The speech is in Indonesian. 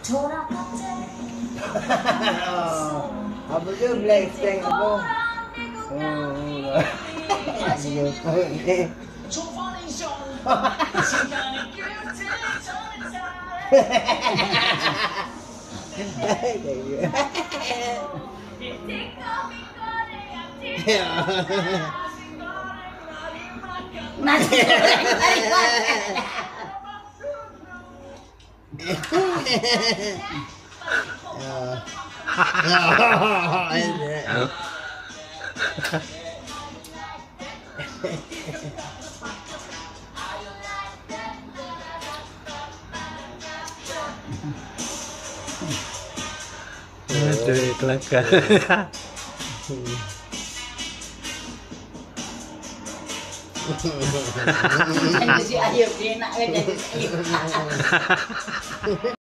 Apa tu black stang apa? Aduh, kelakar. Jadi si Ayub enak kan jadi.